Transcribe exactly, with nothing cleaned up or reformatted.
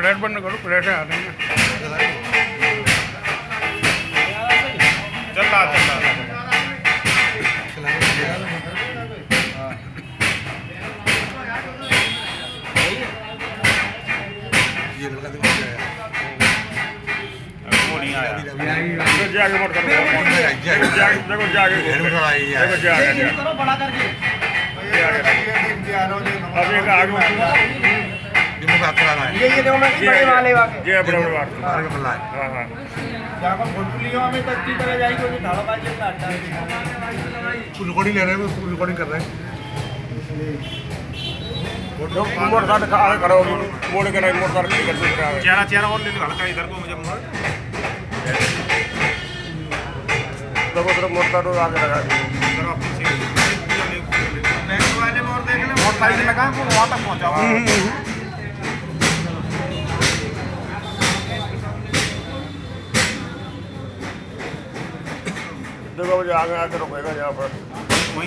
Flat बंद करो, flat आ रही है। चल रहा चल रहा वो नहीं आया। जाके मोड़ करो, जाके देखो जाके देखो जाके करो बड़ा करके अब ये आगे ये ये देखो मैं बड़े वाले वाले ये बड़े बड़े वाले हां हां जहां पर फोटो लियो हमें तक की तरह जाएगी वो ढाला बाज के काटता है। रिकॉर्डिंग ले रहे हैं, वो रिकॉर्डिंग कर रहे हैं। फोटो मोड़ काट खा करो, मोड़ के नहीं मोड़ कर के चेहरा चेहरा और ले लो हल्का इधर को मुझे मोड़ देखो तरफ मोड़ काटो आगे लगा दो नेक्स्ट वाले मोड़ देख ले मोड़ साइड लगा वो वहां तक पहुंचाओ। देखो मुझे आगे आके रुकेगा यहाँ पर।